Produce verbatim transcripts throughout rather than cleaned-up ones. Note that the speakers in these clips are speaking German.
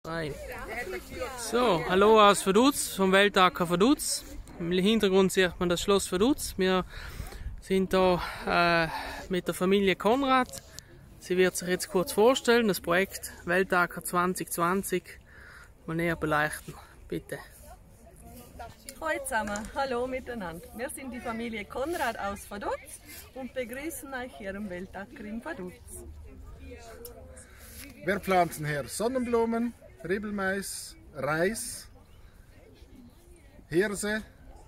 Rein. So, hallo aus Vaduz, vom Weltacker Vaduz. Im Hintergrund sieht man das Schloss Vaduz. Wir sind da äh, mit der Familie Konrad. Sie wird sich jetzt kurz vorstellen, das Projekt Weltacker zwanzig zwanzig mal näher beleuchten. Bitte. Hallo zusammen, hallo miteinander. Wir sind die Familie Konrad aus Vaduz und begrüßen euch hier im Weltacker in Vaduz. Wir pflanzen hier Sonnenblumen, Ribbelmais, Reis, Hirse,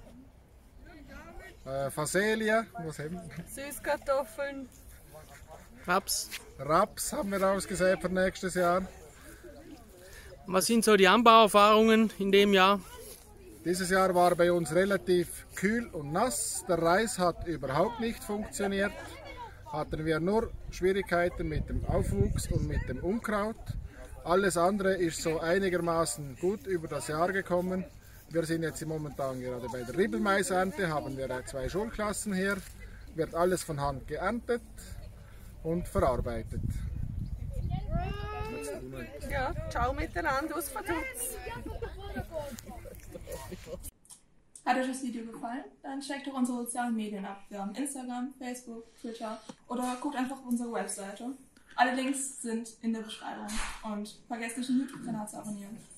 äh, Faselia, was haben wir? Süßkartoffeln, Raps. Raps haben wir ausgesät für nächstes Jahr. Was sind so die Anbauerfahrungen in dem Jahr? Dieses Jahr war bei uns relativ kühl und nass. Der Reis hat überhaupt nicht funktioniert. Hatten wir nur Schwierigkeiten mit dem Aufwuchs und mit dem Unkraut. Alles andere ist so einigermaßen gut über das Jahr gekommen. Wir sind jetzt momentan gerade bei der Ribbelmaisernte, haben wir zwei Schulklassen hier. Wird alles von Hand geerntet und verarbeitet. ja, ciao miteinander aus Vaduz. Hat euch das Video gefallen? Dann checkt doch unsere sozialen Medien ab. Wir haben Instagram, Facebook, Twitter oder guckt einfach auf unsere Webseite. Alle Links sind in der Beschreibung und vergesst nicht den YouTube-Kanal zu abonnieren.